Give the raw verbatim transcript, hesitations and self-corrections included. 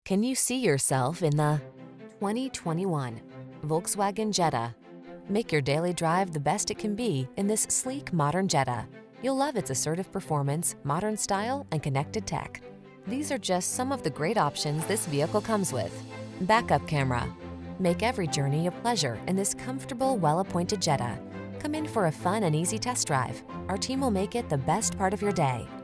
Can you see yourself in the twenty twenty-one Volkswagen Jetta? Make your daily drive the best it can be in this sleek, modern Jetta. You'll love its assertive performance, modern style, and connected tech. These are just some of the great options this vehicle comes with: backup camera. Make every journey a pleasure in this comfortable, well-appointed Jetta. Come in for a fun and easy test drive. Our team will make it the best part of your day.